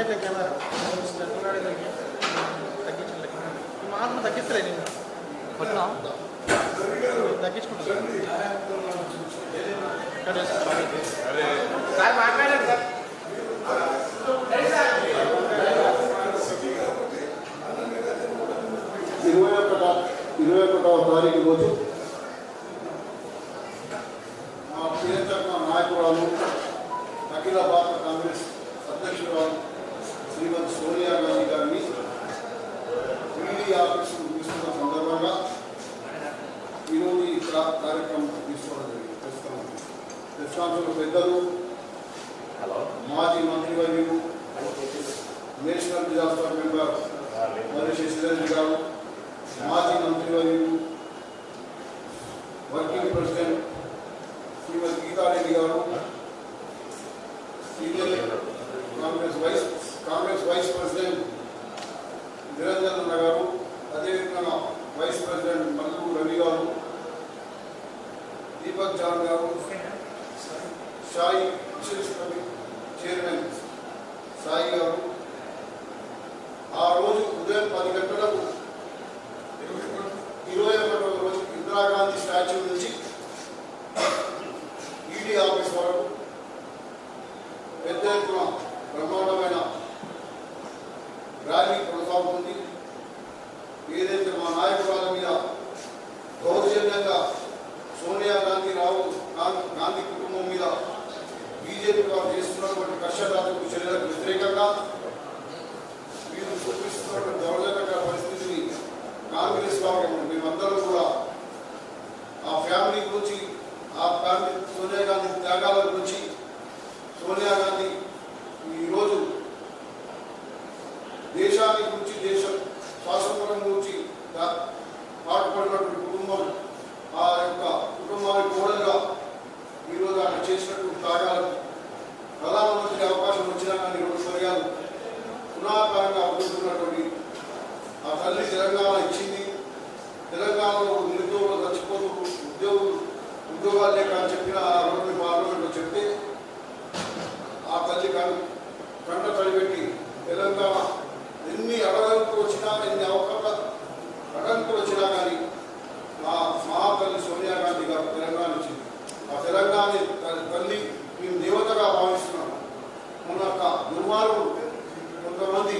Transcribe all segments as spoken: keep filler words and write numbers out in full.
అయితే కెమెరా తగ్గించండి మాత్రం తగ్గిస్తలే నేను తగ్గించుకుంటాను సార్ మాట్లాడండి సార్ ఇరవై ఒకట ఇరవై ఒకటవ తారీఖు రోజు మా ప్రియతమ నాయకురాలు అఖిల భారత కాంగ్రెస్ అధ్యక్షురాలు శ్రీమతి సోనియా గాంధీ గారిని ఈడీ ఆఫీసు తీసుకున్న సందర్భంగా ఈరోజు ఈ కార్యక్రమం తీసుకోవడం జరిగింది. ప్రస్తుతం ప్రస్తుతాంశంలో పెద్దలు మాజీ మంత్రివర్యులు నేషనల్ డిజాస్టర్ మెంబర్ మరి శశిధర్ గారు, మాజీ మంత్రివర్యులు వర్కింగ్ ప్రెసిడెంట్ శ్రీమతి గీతారెడ్డి గారు, senior Congress vice Congress vice president Niranjan అన్న గారు, అదేవిధంగా వైస్ ప్రెసిడెంట్ మల్లు రవి గారు, దీపక్ జాన్ గారు, సాయి విశేష్ కవి చైర్మన్ సాయి గారు ఆ రోజు ఉదయం పది గంటలకు ఇరవై ఒకటవ రోజు ఇందిరాగాంధీ స్టాచ్యూ నుంచి ఈడీ ఆఫీస్ వరకు పెద్ద ఎత్తున బ్రహ్మాండమైన ర్యాలీ కొనసాగుతుంది. ఏదైతే మా నాయకురాల మీద దౌర్జన్యంగా సోనియా గాంధీ రాహుల్ గాంధీ కుటుంబం మీద బీజేపీ వారు చేస్తున్నటువంటి కష్టదాతకు చర్యలకు వ్యతిరేకంగా వీరు చూపిస్తున్నటువంటి దౌర్జన్య పరిస్థితిని కాంగ్రెస్ వారు మేమందరం కూడా ఆ ఫ్యామిలీ గురించి, ఆ ఫ్యామిలీ సోనియా గాంధీ త్యాగాల గురించి, సోనియా గాంధీ ఈరోజు దేశాన్ని గురించి, దేశ స్వాతంత్రం గురించి పాటుపడినటువంటి కుటుంబం, ఆ యొక్క కుటుంబానికి కోడలుగా ఈరోజు ఆయన చేసినటువంటి త్యాగాలు ప్రధానమంత్రి అవకాశం వచ్చినా కానీ రెండు పర్యాలు పునాకారంగా అభివృద్ధి ఆ తల్లి తెలంగాణ ఇచ్చింది. తెలంగాణలో నిరుద్యోగులు చచ్చిపోతూ ఉద్యోగులు ఉద్యోగాలు లేక అని చెప్పిన ఆ రోజు పార్లమెంట్లో చెప్తే ఆ తల్లి కానీ కంట తడిపెట్టి తెలంగాణ ఎన్ని అడగంతులు వచ్చినా, ఎన్ని అవకాశ అడంకులు వచ్చినా కానీ ఆ మహాతల్లి సోనియా గాంధీ గారు తెలంగాణ ఇచ్చింది. ఆ తెలంగాణ తల్లి మేము దేవతగా భావిస్తున్నాం. మన యొక్క దుర్మార్గులు కొంతమంది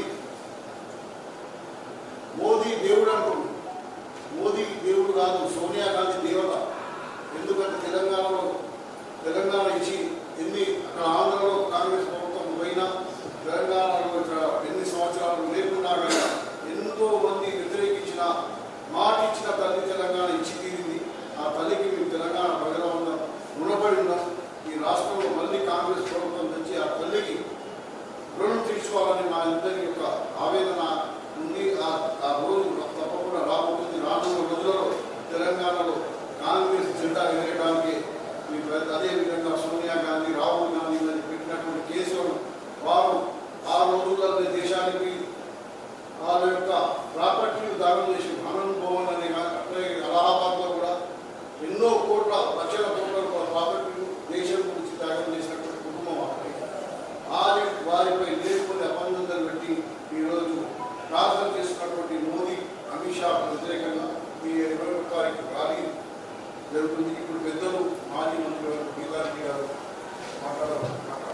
మోదీ దేవుడు అంటారు. మోదీ దేవుడు కాదు, సోనియా గాంధీ దేవత. ఎందుకంటే తెలంగాణలో తెలంగాణ ఇచ్చి ఎన్ని అక్కడ ఆంధ్రలో కాంగ్రెస్ ప్రభుత్వం పోయినా, తెలంగాణలో ఇక్కడ ఎన్ని సంవత్సరాలు లేకున్నా కానీ ఎంతో మంది వ్యతిరేకించిన మాట ఇచ్చిన తల్లి తెలంగాణ ఇచ్చి తీరింది. ఆ తల్లికి మేము తెలంగాణ ప్రజల ఉన్నాం, రుణపడి ఉన్నాం. ఈ రాష్ట్రంలో మళ్ళీ కాంగ్రెస్ ప్రభుత్వం తెచ్చి ఆ తల్లికి రుణం తీర్చుకోవాలని మా ఇద్దరి యొక్క ఆవేదన ఉంది. ఆ రోజు తప్పకుండా రాబోతుంది. రానున్న రోజులలో తెలంగాణలో కాంగ్రెస్ జెండా ఎగరేయడానికి మీకు అదేవిధంగా సోనియా గాంధీ, రాహుల్ గాంధీ అని పెట్టినటువంటి కేసులను వారు ఆ రోజులలో దేశానికి వాళ్ళ యొక్క ప్రాపర్టీని దానం చేసి ఆనంద్ భవన్ అనే అట్లే అలహాబాద్లో కూడా ఎన్నో కోట్ల లక్షల కోట్ల ప్రాపర్టీలు దేశం గురించి త్యాగం చేసినటువంటి కుటుంబం వారి వారిపై లేకపోతే అపందలు పెట్టి ఈరోజు ప్రార్థన చేస్తున్నటువంటి మోదీ, అమిత్ షా వ్యతిరేకంగా ఈ ఇరవై ఒక తారీఖు ర్యాలీ జరుగుతుంది. ఇప్పుడు పెద్దలు మాజీ మంత్రి గారు గీతారెడ్డి గారు మాట్లాడారు.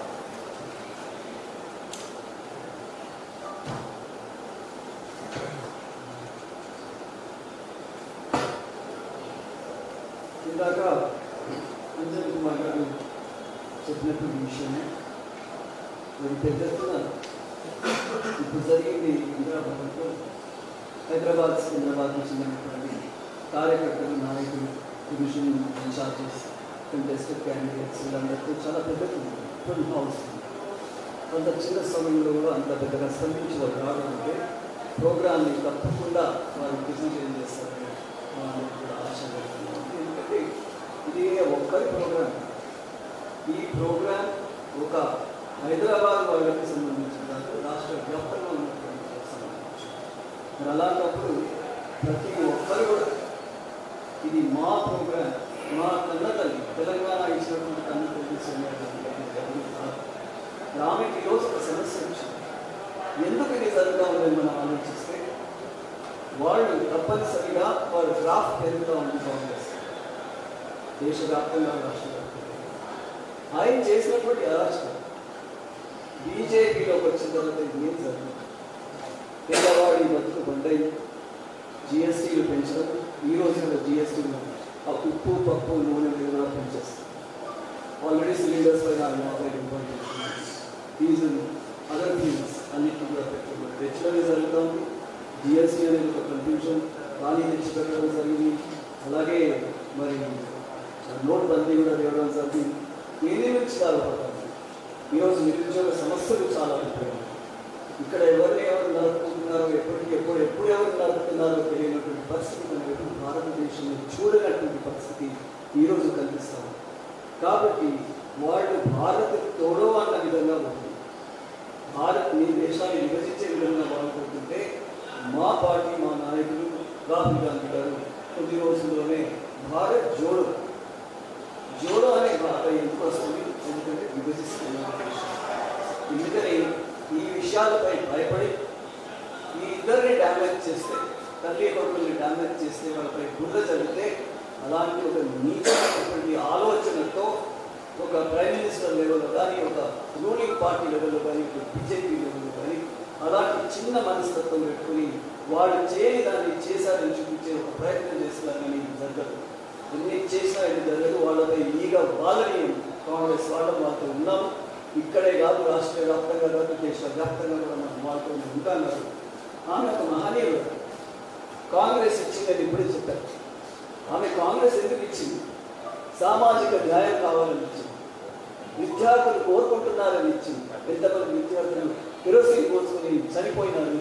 ఇందాక అంజన్ కుమార్ గారు చెప్పినటువంటి విషయమే మరి పెద్ద ఎత్తున ఇప్పుడు జరిగింది. హైదరాబాద్లో హైదరాబాద్ సికింద్రాబాద్ చెందినటువంటి కార్యకర్తలు, నాయకులు, డివిజన్ ఇన్ఛార్జెస్, కంటెస్టెడ్ క్యాండిడేట్స్ వీళ్ళందరితో చాలా పెద్ద ఫుల్ హౌస్ అంత చిన్న సమయంలో కూడా అంత పెద్దగా స్పందించి వాళ్ళు రావడంటే ప్రోగ్రామ్ని తప్పకుండా వారు డిసిజన్ చేస్తారని వాళ్ళకి కూడా ఆశ పెడుతున్నాం. ఎందుకంటే ఇది ఒక్కరి ప్రోగ్రామ్. ఈ ప్రోగ్రామ్ ఒక హైదరాబాద్ వాళ్ళకి సంబంధించిన కాదు, రాష్ట్ర వ్యాప్తంగా ఉన్నటువంటి సంబంధించి. మరి అలాంటప్పుడు ప్రతి ఒక్కరు కూడా ఇది మా ప్రోగ్రామ్, మా కన్న తల్లి తెలంగాణ ఇచ్చినటువంటి కన్న తల్లి సోనియా గాంధీ గారు. ఆమెకి ఈరోజు ఒక సమస్య వచ్చింది. ఫర్ గ్రాఫ్ పెరుగుతూ ఉంది కాంగ్రెస్ దేశవ్యాప్తంగా రాష్ట్ర వ్యాప్తంగా. ఆయన చేసినటువంటి అరాచకం బీజేపీలోకి వచ్చిన తర్వాత ఏం జరిగింది? పేదవాడి బతుకు బండయి జిఎస్టీలు పెంచడం, ఈ రోజు కూడా జిఎస్టీలు ఆ ఉప్పు పప్పు నూనె మీద కూడా పెంచేస్తారు. ఆల్రెడీ సిలిండర్స్ పైన యాభై రూపాయలు డీజిల్ అదర్ థింగ్స్ అన్నింటినీ కూడా పెట్టుకున్నారు. తెచ్చడమే జరుగుతుంది. జిఎస్టీ అనేది ఒక కన్ఫ్యూజన్ కానీ తెచ్చిపెట్టడం జరిగింది. అలాగే మరి నోట్ బందీ కూడా తేవడం జరిగింది. ఏది నుంచి చాలా పడుతుంది. ఈరోజు నిరుద్యోగ సమస్యలు చాలా ఉంటాయి. ఇక్కడ ఎవరిని ఎవరు నడుపుతున్నారో ఎప్పటికీ ఎప్పుడు ఎప్పుడు ఎవరు నడుపుతున్నారో తెలియనటువంటి పరిస్థితి మనకు భారతదేశంలో చూడనటువంటి పరిస్థితి ఈరోజు కనిపిస్తాం. కాబట్టి వాళ్ళు భారత్ తోడో అన్న విధంగా ఉంది. భారత్ మీ దేశాన్ని విభజించే విధంగా బాగుపడుతుంటే మా పార్టీ మా నాయకులు రాహుల్ గాంధీ గారు కొద్ది రోజుల్లోనే భారత్ జోడో జోడో అనే మాట ఎందుకు వస్తుంది? ఎందుకంటే విభజిస్తున్నారు. ఎందుకని ఈ విషయాలపై భయపడి ఈ ఇద్దరిని డ్యామేజ్ చేస్తే, తల్లి కొడుకుల్ని డ్యామేజ్ చేస్తే, వాళ్ళపై బుర్ర జరిగితే అలాంటి ఒక నీచమైనటువంటి ఆలోచనతో ఒక ప్రైమ్ మినిస్టర్ లెవెల్లో కానీ, ఒక రూలింగ్ పార్టీ లెవెల్లో కానీ, ఒక బీజేపీ లెవెల్లో కానీ అలాంటి చిన్న మనస్తత్వం పెట్టుకుని వాళ్ళు చేయని దాన్ని చేశారని చూపించే ఒక ప్రయత్నం చేస్తున్నారని జరగదు. ఎన్ని చేసినా ఇది జరగదు. వాళ్ళపై ఈగ వాళ్ళని కాంగ్రెస్ వాళ్ళ వాళ్ళతో ఉన్నాము. ఇక్కడే కాదు, రాష్ట్ర వ్యాప్తంగా కాదు, దేశ వ్యాప్తంగా కూడా మనం వాళ్ళతో ఉంటాను. ఆమె ఒక మహనీయుడు. కాంగ్రెస్ ఇచ్చిందని ఇప్పుడే చెప్పారు. ఆమె కాంగ్రెస్ ఎందుకు ఇచ్చింది? సామాజిక న్యాయం కావాలని ఇచ్చింది. విద్యార్థులు కోరుకుంటున్నారని ఇచ్చింది. ఎంతమంది విద్యార్థులు కిరోసిన్ పోసుకుని చనిపోయినారు,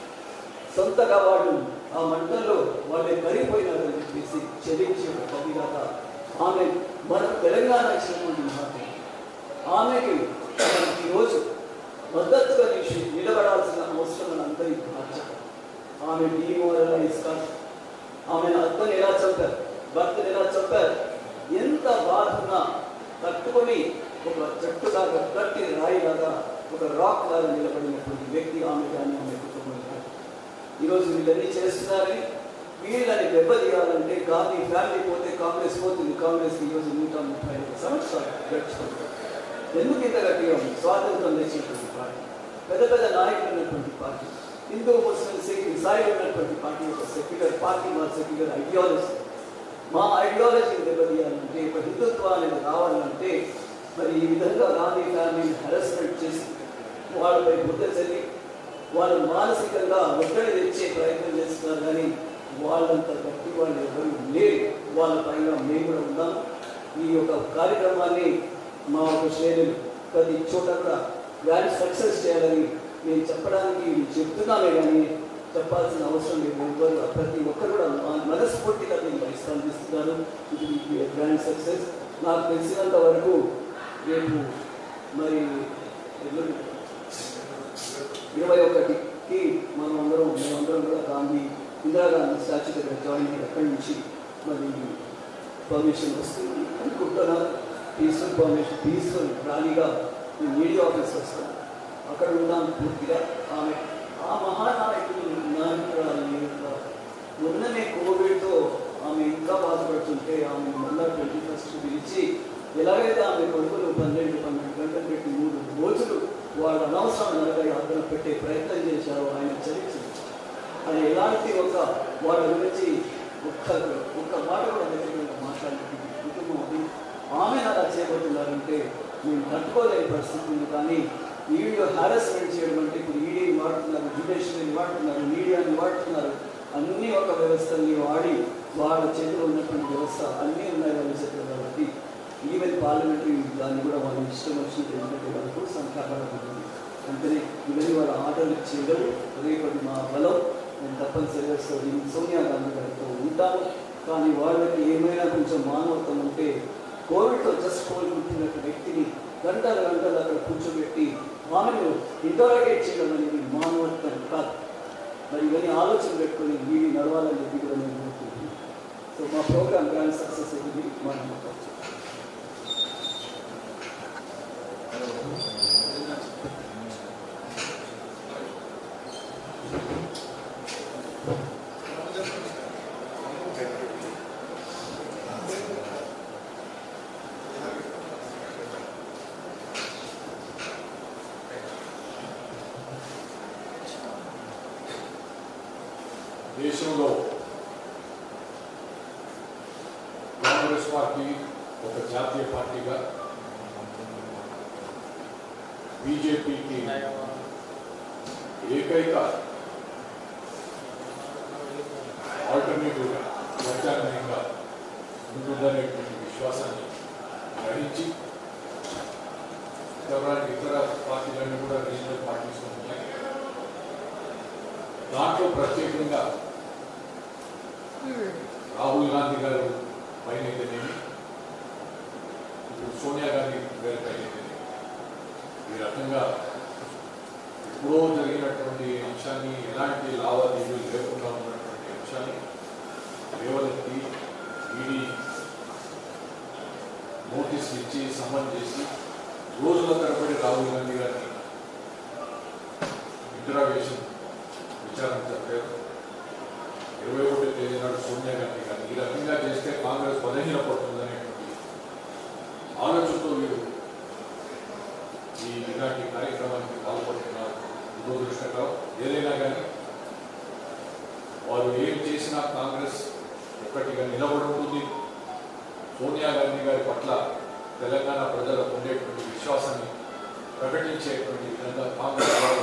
సొంతగా వాళ్ళు ఆ మంటల్లో వాళ్ళే కరిగిపోయినారని చెప్పేసి చెల్లించే ఒక కవిగాక ఆమె మనకు తెలంగాణ ఇచ్చినటువంటి మహాత్మ. ఆమెకి ఈరోజు మద్దతుగా నిలబడాల్సిన అవసరం అని అందరికీ బాధ్యత. ఆమె డిమోరలైజ్ కాదు. ఆమె అత్తని ఎలా చంపారు, భర్తను ఎలా చంపారు, ఎంత బాధన్నా తట్టుకొని ఒక చెట్టులాగా గట్టి రాయిలాగా ఒక రాక్ లాగా నిలబడినటువంటి వ్యక్తి ఆమె కానీ ఆమె కుటుంబం కానీ. ఈరోజు వీళ్ళన్నీ చేస్తున్నారని వీళ్ళని దెబ్బతీయాలంటే గాంధీ ఫ్యామిలీ పోతే కాంగ్రెస్ పోతుంది. కాంగ్రెస్ ఈరోజు నూట ముప్పై ఐదు సంవత్సరాలు గడిచిపోతుంది. ఎందుకు ఇంత గట్టిగా ఉంది? స్వాతంత్రం తెచ్చినటువంటి పార్టీ, పెద్ద పెద్ద నాయకులు ఉన్నటువంటి పార్టీ, హిందూ ముస్లిం సిక్ ఇసాయి ఉన్నటువంటి పార్టీ, ఒక సెక్యులర్ పార్టీ, మా సెక్యులర్ ఐడియాలజీ. మా ఐడియాలజీని దెబ్బతీయాలంటే, ఒక హిందుత్వం అనేది రావాలంటే మరి ఈ విధంగా గాంధీ ఫ్యామిలీని హెరాస్మెంట్ చేసి వాళ్ళపై బుద్ధ చల్లి వాళ్ళు మానసికంగా ఒత్తిడి తెచ్చే ప్రయత్నం చేస్తున్నారు. కానీ వాళ్ళంతా గట్టి వాళ్ళు ఎవరు లేరు. వాళ్ళ పైన మేము కూడా ఉన్నాం. ఈ యొక్క కార్యక్రమాన్ని మా ఒక శ్రేణులు ప్రతి చోట కూడా గ్రాండ్ సక్సెస్ చేయాలని నేను చెప్పడానికి చెప్తున్నానే కానీ చెప్పాల్సిన అవసరం లేదు. ఎవరు ప్రతి ఒక్కరు కూడా మనస్ఫూర్తిగా దీన్ని స్పందిస్తున్నారు. ఇది గ్రాండ్ సక్సెస్. నాకు తెలిసినంత వరకు రేపు మరి ఇరవై ఒకటికి మనం అందరం మేమందరం కూడా గాంధీ ఇందిరాగాంధీ స్టాచ్యూ దగ్గర జాయిన్ అయ్యి అక్కడి నుంచి మరి పర్మిషన్ వస్తుంది అనుకుంటున్నాను. పీస్ఫుల్ పర్మిషన్ పీస్ఫుల్ ర్యాలీగా నేను మీడియా ఆఫీస్ వస్తాను. అక్కడ ఉన్నాను పూర్తిగా. ఆమె ఆ మహానాయకులు మొన్ననే కోవిడ్తో ఆమె ఇంకా బాధపడుతుంటే ఆమె మొన్న ట్వంటీ ఫస్ట్ పిలిచి ఎలాగైతే ఆమె కొడుకులు పన్నెండు పన్నెండు గంటలు పెట్టి మూడు రోజులు వాళ్ళు అనవసరం నలభై ఆగ్రహం పెట్టే ప్రయత్నం చేశారు. ఆయన చరించింది. ఆయన ఎలాంటి ఒక వాళ్ళ గురించి ఒక్క ఒక్క మాట కూడా దగ్గర మాట్లాడుతుంది కుటుంబం అది. ఆమె అలా చేయబోతున్నారంటే మేము తట్టుకోలేని పరిస్థితి ఉంది. కానీ వీళ్ళు హారాస్మెంట్ చేయడం అంటే ఇప్పుడు ఈడీని వాడుతున్నారు, జ్యుడిషియరీని వాడుతున్నారు, మీడియాని వాడుతున్నారు. అన్నీ ఒక వ్యవస్థని వాడి వాళ్ళ చేతిలో ఉన్నటువంటి వ్యవస్థ అన్నీ ఉన్నాయి వాళ్ళ చేతిలో. కాబట్టి ఈవెన్ పార్లమెంటరీ దాన్ని కూడా వాళ్ళు ఇష్టం వచ్చినట్టు ఏంటంటే వాళ్ళకు సంఖ్యాబలం ఉంటుంది. అందుకని ఇవన్నీ వాళ్ళ ఆర్డర్లు చేయగలరు. రేపటి మా బలం నేను తప్పనిసరిగా సోనియా గాంధీ గారితో ఉంటాను. కానీ వాళ్ళకి ఏమైనా కొంచెం మానవత్వం ఉంటే కోవిడ్తో జస్ట్ కోలుకుంటున్నట్టు వ్యక్తిని గంటల గంటలు అక్కడ కూర్చోబెట్టి ఆమెను ఇంటరాగేట్ చేయడం అనేది మానవత్వం కాదు. మరి ఇవన్నీ ఆలోచన పెట్టుకొని వీడి నడవాలని చెప్పి కూడా నేను కోరుకుంటున్నాను. సో మా ప్రోగ్రామ్ గ్రాండ్ సక్సెస్ అయింది. మనం దేశంలో కాంగ్రెస్ పార్టీ ఒక జాతీయ పార్టీగా బీజేపీకి ఏకైక ఆల్టర్నేటివ్గా ప్రత్యామ్నాయంగా ఉంటుందనేటువంటి విశ్వాసాన్ని గ్రహించి ఎవరైనా ఇతర పార్టీలన్నీ కూడా రీజనల్ పార్టీస్ ఉంటాయి. దాంట్లో ప్రత్యేకంగా రాహుల్ గాంధీ గారు పైన అయితేనేమి, ఇప్పుడు సోనియా గాంధీ గారి పైన అయితేనేమి, ఈ రకంగా ఎప్పుడో జరిగినటువంటి అంశాన్ని, ఎలాంటి లావాదేవీలు లేకుండా ఉన్నటువంటి అంశాన్ని లేవనెత్తి ఈడీ నోటీసులు ఇచ్చి సమన్ చేసి రోజుల తరబడి రాహుల్ గాంధీ గారిని ఇంటరాగేషన్ విచారణ జరిపారు. ఇరవై ఒకటి తేదీ నాడు సోనియా గాంధీ గారిని ఈ రకంగా చేస్తే కాంగ్రెస్ బలహీనపడుతుందనేటువంటి ఆలోచనతో వీరు ఈ ఇలాంటి కార్యక్రమానికి పాల్పడుతున్నారు. దురదృష్టకరం. ఏదైనా కానీ వారు ఏం చేసినా కాంగ్రెస్ ఒక్కటిగా నిలబడుతుంది. సోనియా గాంధీ గారి పట్ల తెలంగాణ ప్రజలకు ఉండేటువంటి విశ్వాసాన్ని ప్రకటించేటువంటి విధంగా కాంగ్రెస్ వారు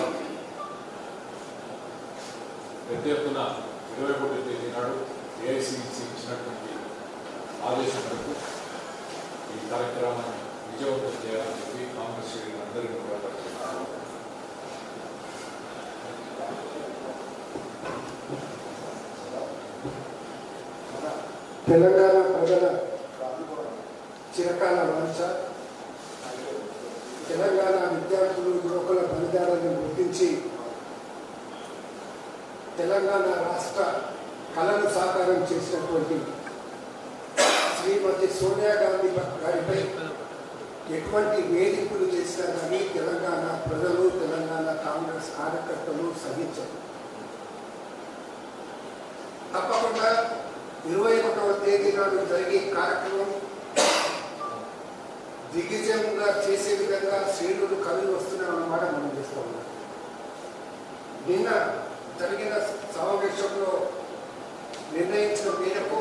పెద్ద ఎత్తున ఇరవై ఒకటి తేదీ నాడు ఏఐసిసి ఇచ్చినటువంటి ఆదేశం మేరకు ఈ కార్యక్రమాన్ని విజయవంతం చేయాలని చెప్పి కాంగ్రెస్ శ్రేణులందరినీ కూడా పరిచయం. తెలంగాణ ప్రజల చిరకాల వాంఛ, తెలంగాణ విద్యార్థులు యువకుల బలిదానాలను గుర్తించి తెలంగాణ రాష్ట్ర కళను సాకారం చేసినటువంటి శ్రీమతి సోనియా గాంధీ గారిపై ఎటువంటి వేధింపులు చేసినా కానీ తెలంగాణ ప్రజలు, తెలంగాణ కాంగ్రెస్ కార్యకర్తలు సహించరు. తప్పకుండా ఇరవై ఒకటవ తేదీ నాడు జరిగే కార్యక్రమం దిగ్విజయంగా చేసే విధంగా శ్రేణులు కదిలి వస్తున్నారన్నమాట మనం చేస్తూ ఉన్నాం. నిన్న జరిగిన సమావేశంలో నిర్ణయించిన మేరకు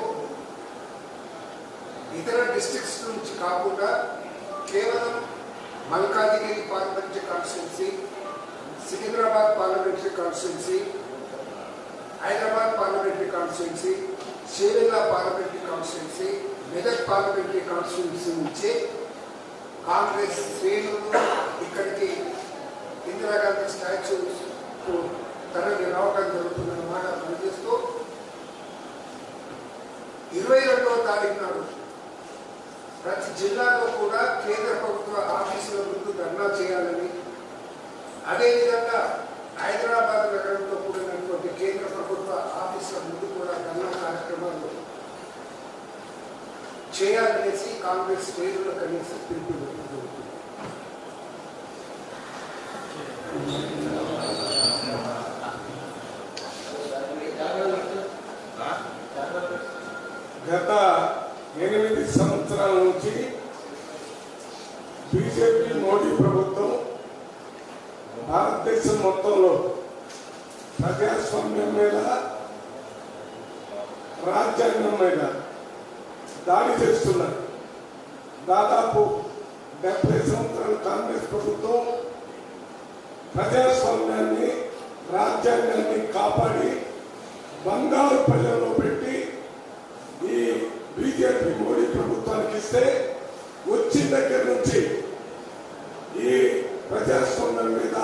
ఇతర డిస్ట్రిక్ట్స్ నుంచి కాకుండా కేవలం Malkajgiri parliamentary constituency, Secunderabad parliamentary constituency, Hyderabad parliamentary constituency, షేరిల్లా parliamentary constituency, Medak parliamentary constituency నుంచి కాంగ్రెస్ శ్రేణులు ఇక్కడికి ఇందిరాగాంధీ స్టాచ్యూకు తరలి రావడం జరుగుతుందన్నమాట పనిచేస్తూ ఇరవై రెండవ తారీఖు నాడు ప్రతి జిల్లాలో కూడా కేంద్ర ప్రభుత్వ ఆఫీసుల ముందు ధర్నా చేయాలని, అదేవిధంగా హైదరాబాద్ నగరంలో కూడినటువంటి కేంద్ర ప్రభుత్వ ఆఫీసుల ముందు కూడా ధర్నా కార్యక్రమాలు చేయాలనేసి కాంగ్రెస్ శ్రేణుల కనీసం పిలుపు జరుగుతుంది. గత ఎనిమిది సంవత్సరాల నుంచి బీజేపీ మోడీ ప్రభుత్వం భారతదేశం మొత్తంలో ప్రజాస్వామ్యం మీద, రాజ్యాంగం మీద దాడి చేస్తున్నారు. దాదాపు డెబ్బై సంవత్సరాల కాంగ్రెస్ ప్రభుత్వం ప్రజాస్వామ్యాన్ని, రాజ్యాంగాన్ని కాపాడి బంగారు పల్లెలో పెట్టి ఈ బీజేపీ మోడీ ప్రభుత్వానికి ఇస్తే వచ్చిన దగ్గర నుంచి ఈ ప్రజాస్వామ్యం మీద,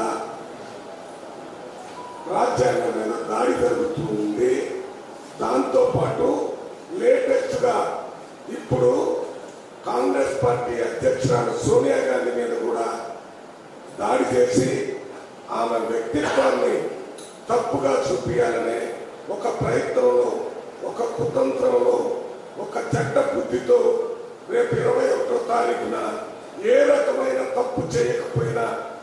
రాజ్యాంగం మీద దాడి జరుగుతూ ఉంది. దాంతో పాటు లేటెస్ట్ గా ఇప్పుడు కాంగ్రెస్ పార్టీ అధ్యక్షురాలు సోనియా గాంధీ మీద కూడా దాడి చేసి ఆమె వ్యక్తిత్వాన్ని తప్పుగా చూపించాలనే ఒక ప్రయత్నంలో, ఒక కుతంత్రంలో, ఒక చెడ్డ బుద్ధితో రేపు ఇరవై ఒకటో తారీఖున ఏ రకమైన తప్పు చేయకపోయినా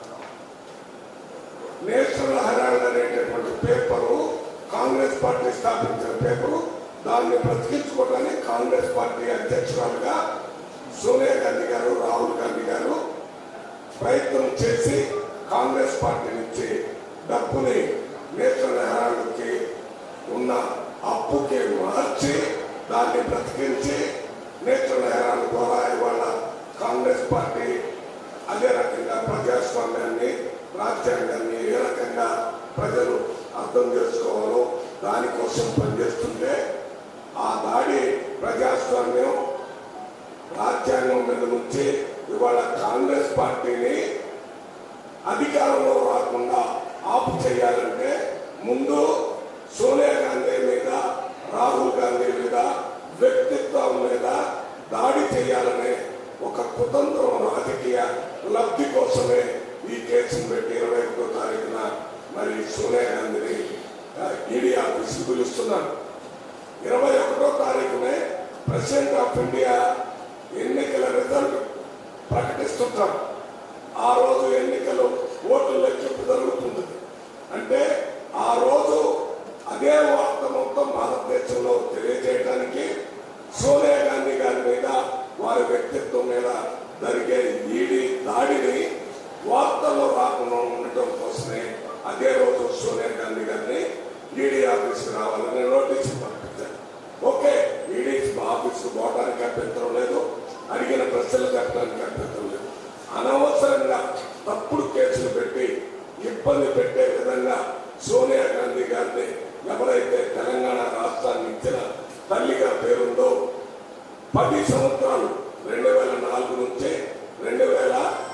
నేషనల్ హెరాల్డ్ అనేటటువంటి పేపరు కాంగ్రెస్ పార్టీ స్థాపించిన పేపరు, దాన్ని బ్రతికించుకోవడానికి కాంగ్రెస్ పార్టీ అధ్యక్షురాలుగా సోనియా గాంధీ గారు, రాహుల్ గాంధీ గారు ప్రయత్నం చేసి కాంగ్రెస్ పార్టీ నుంచి డబ్బుని నేషనల్ హెరాల్డ్కి ఉన్న అప్పుకి మార్చి దాన్ని బ్రతికించి నేషనల్ హెరాల్డ్ ద్వారా ఇవాళ కాంగ్రెస్ పార్టీ అదే రకంగా ప్రజాస్వామ్యాన్ని రాజ్యాంగాన్ని ఏ రకంగా ప్రజలు అర్థం చేసుకోవాలో దానికోసం పనిచేస్తుంటే ఆ దాడి ప్రజాస్వామ్యం రాజ్యాంగం మీద నుంచి ఇవాళ కాంగ్రెస్ పార్టీని అధికారంలో రాకుండా ఆపు చేయాలంటే ముందు సోనియా గాంధీ మీద రాహుల్ గాంధీ మీద వ్యక్తిత్వం మీద దాడి చేయాలనే ఒక కుతంత్రం రాజకీయ లబ్ధి కోసమే ఈ కేసును పెట్టి ఇరవై ఒకటో తారీఖున మరి సోనియా గాంధీని ఈడీ ఆఫీస్కి పిలుస్తున్నారు. ఇరవై ఒకటో తారీఖునే ప్రెసిడెంట్ ఆఫ్ ఇండియా ఎన్నికల రిజల్ట్ ప్రకటిస్తుంటాం. ఆ రోజు ఎన్నికలు ఓట్లు లెక్కింపు జరుగుతుంది. అంటే ఆ రోజు అదే వార్త మొత్తం భారతదేశంలో తెలియజేయడానికి సోనియా గాంధీ గారి మీద వారి వ్యక్తిత్వం మీద జరిగే ఈడీ దాడిని వార్తల్లో రాకుండా ఉండటం కోసమే అదే రోజు సోనియా గాంధీ గారిని ఈడీ ఆఫీస్కి రావాలని నోటీసు పంపించారు. ఓకే, ఈడీ ఆఫీస్కి పోవడానికి అభ్యంతరం లేదు, అడిగిన ప్రశ్నలు చెప్పడానికి అభ్యంతరం లేదు. అనవసరంగా తప్పుడు కేసులు పెట్టి ఇబ్బంది పెట్టే విధంగా సోనియా గాంధీ గారిని ఎవరైతే తెలంగాణ రాష్ట్రాన్ని ఇచ్చిన తల్లిగా పేరుందో పది సంవత్సరాలు రెండు వేల నాలుగు నుంచి రెండు వేల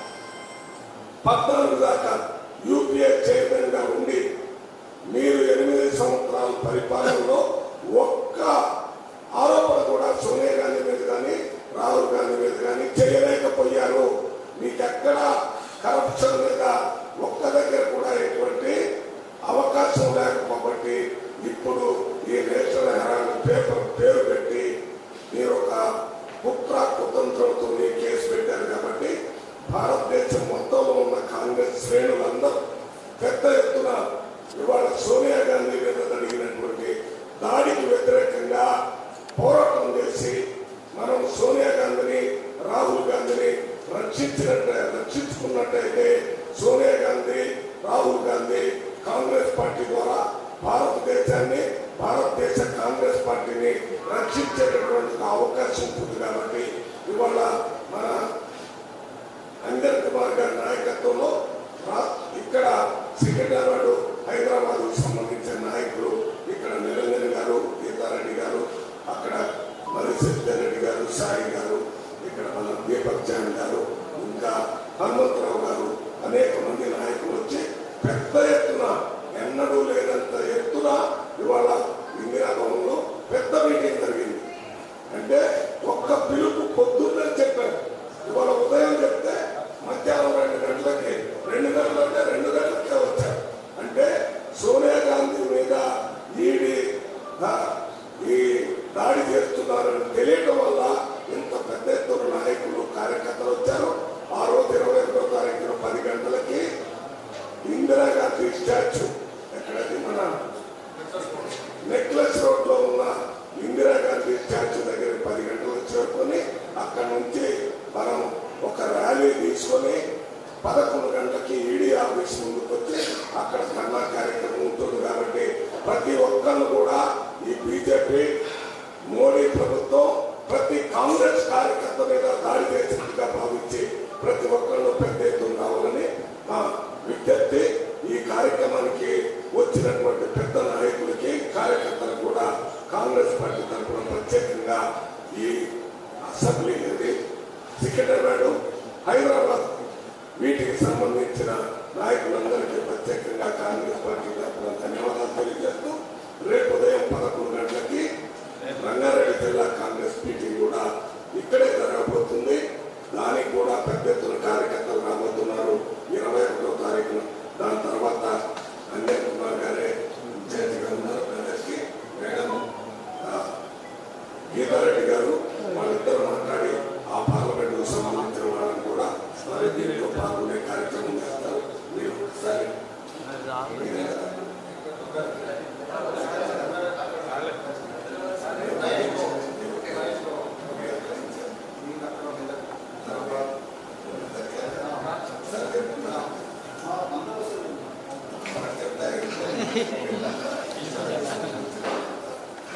పద్నాలుగు దాకా యూపీఏ చైర్మన్ గా ఉండి మీరు ఎనిమిది సంవత్సరాల పరిపాలనలో ఒక్క ఆరోపణ కూడా సోనియా గాంధీ మీద కానీ రాహుల్ గాంధీ మీద కానీ చేయలేకపోయారు. మీకెక్కడ కరప్షన్ మీద ఒక్క దగ్గర కూడా ఎటువంటి అవకాశం లేకపోబట్టి ఇప్పుడు ఈ నేషనల్ హెరాల్డ్ పేపర్ పేరు పెట్టి మీరు ఒక కుట్ర కుతంత్రంతో కేసు పెట్టారు. కాబట్టి భారతదేశం మొత్తంలో ఉన్న కాంగ్రెస్ శ్రేణులందరూ పెద్ద ఎత్తున ఇవాళ సోనియా గాంధీ మీద జరిగినటువంటి దాడికి వ్యతిరేకంగా పోరాటం చేసి మనం సోనియా గాంధీని రాహుల్ గాంధీని రక్షించినట్టే రక్షించుకున్నట్టయితే సోనియా గాంధీ రాహుల్ గాంధీ కాంగ్రెస్ పార్టీ ద్వారా భారతదేశాన్ని భారతదేశ కాంగ్రెస్ పార్టీని రక్షించేటటువంటి అవకాశం ఉంటుంది. కాబట్టి ఇవాళ మన అంజన్ కుమార్ గారి నాయకత్వంలో ఇక్కడ సికింద్రాబాద్ హైదరాబాద్ సంబంధించిన నాయకులు ఇక్కడ నిరంజన్ గారు, గీతారెడ్డి గారు, అక్కడ మరి సత్యారెడ్డి గారు, సాయి గారు, ఇక్కడ మన దీపక్ జాన్ గారు, ఇంకా హనుమంతరావు గారు, అనేక మంది నాయకులు వచ్చి పెద్ద ఎత్తున ఎన్నడూ లేనంత ఎత్తున ఇవాళ ఇందిరా భవన్లో పెద్ద మీటింగ్ జరిగింది. అంటే ఒక్క పిలుపు పొద్దున్నే చెప్పారు. ఇవాళ ఉదయం చెప్తే మధ్యాహ్నం రెండు గంటలకి రెండు గంటలంటే రెండు గంటలకే వచ్చారు. అంటే సోనియా గాంధీ మీద ఈడీ ఈ దాడి చేస్తున్నారని తెలియటం వల్ల ఇంత పెద్ద ఎత్తున నాయకులు కార్యకర్తలు వచ్చారు. ఆ రోజు ఇరవై ఒకటో తారీఖున పది గంటలకి ఇందిరాగాంధీ స్టాచ్యూ ఎక్కడది మన నెక్లెస్ రోడ్ లో ఉన్న ఇందిరాగాంధీ స్టాచ్యూ దగ్గర పది గంటలకు చేరుకొని అక్కడ నుంచి మనం ఒక ర్యాలీ తీసుకొని పదకొండు గంటలకి ఈడీ ఆఫీస్ ముందుకు వచ్చి అక్కడ ధర్నా కార్యక్రమం ఉంటుంది. కాబట్టి ప్రతి ఒక్కరు కూడా ఈ బీజేపీ మోడీ ప్రభుత్వం ప్రతి కాంగ్రెస్ కార్యకర్త మీద దాడి చేసినట్టుగా భావించి ప్రతి ఒక్కరు పెద్ద ఎత్తున రావాలని మా విజ్ఞప్తి. ఈ కార్యక్రమానికి వచ్చినటువంటి పెద్ద నాయకులకి కార్యకర్తలకు కూడా కాంగ్రెస్ పార్టీ తరఫున ప్రత్యేకంగా ఈ అసెంబ్లీ అనేది సికింద్రాబాద్, హైదరాబాద్ వీటికి సంబంధించిన నాయకులందరికీ ప్రత్యేకంగా కాంగ్రెస్ పార్టీ తరఫున ధన్యవాదాలు తెలియజేస్తూ రేపు ఉదయం పదకొండు గంటలకి రంగారెడ్డి జిల్లా కాంగ్రెస్ మీటింగ్ కూడా ఇక్కడే జరగబోతుంది. దానికి కూడా పెద్ద ఎత్తున కార్యకర్తలు రాబోతున్నారు ఇరవై ఒకటో తారీఖున. దాని తర్వాత అంజన్ కుమార్ గారే ఇన్ఛార్జిగా ఉన్నారు. ప్రజలకి మేడం గీతారెడ్డి గారు వాళ్ళిద్దరు మాట్లాడి ఆ పార్లమెంట్ సంబంధించిన వాళ్ళని కూడా మరి దీంట్లో పాల్గొనే కార్యక్రమం చేస్తారు. మీరు ఒకసారి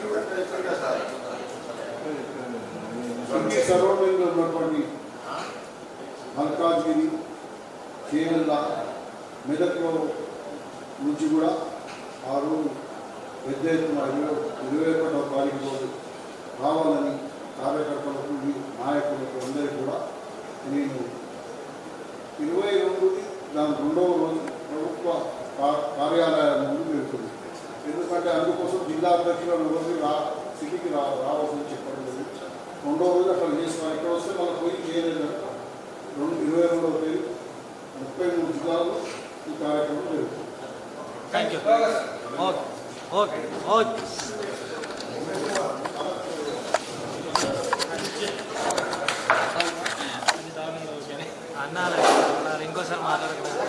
ఈ సరౌండింగ్లో ఉన్నటువంటి మల్కాజ్గిరి కేరళ మెదక్లో నుంచి కూడా ఆ రోజు పెద్ద ఎత్తున ఇరవై ఇరవై ఒకటో తారీఖు రోజు రావాలని కార్యకర్తలకు నాయకులకు అందరికీ కూడా నేను ఇరవై రెండుది దాని రెండవ రోజు ప్రభుత్వ కార్యాలయం ముందు వెళ్తుంది. ఎందుకంటే అందుకోసం జిల్లా అధ్యక్షులను రోజు రా సిటీకి రా రావాల్సింది చెప్పడం లేదు. రెండవ రోజు అక్కడ చేసిన ఇక్కడ వస్తే మనం పోయి చేయలేదు. రెండు ఇరవై రెండవ తేదీ ముప్పై మూడు జిల్లాల్లో ఈ కార్యక్రమం జరుగుతుంది. Thank you. ఓకే ఓకే అన్నా ఇంకోసారి మాట్లాడలేదు.